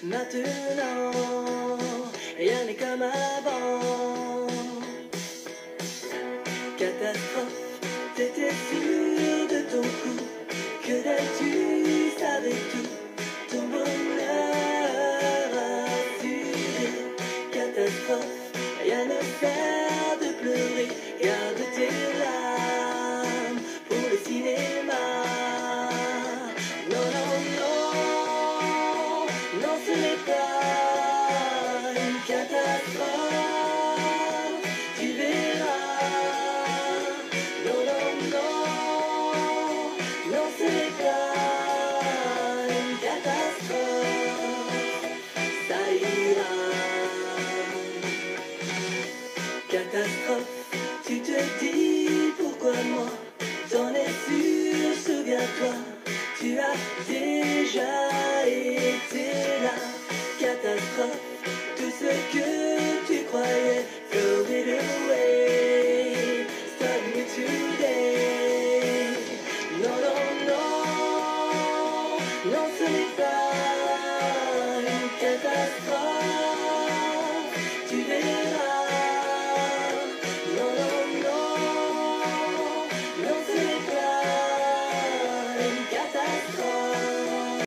Maintenant, rien n'est comme avant. Catastrophe, t'étais sûr de ton coup, que d'elle tu savais tout, ton bonheur assuré. Catastrophe, rien ne sert de pleurer, garde tes larmes pour le cinéma. Non, non, non, non, ce n'est pas une catastrophe, tu verras. Non, non, non, non, ce n'est pas une catastrophe, ça ira. Catastrophe, tu te dis pourquoi moi, t'en es sûr, souviens-toi, tu as déjà été là. Catastrophe, tout ce que tu croyais, throw it away, start me today. Non, non, non, non, ce n'est pas une catastrophe.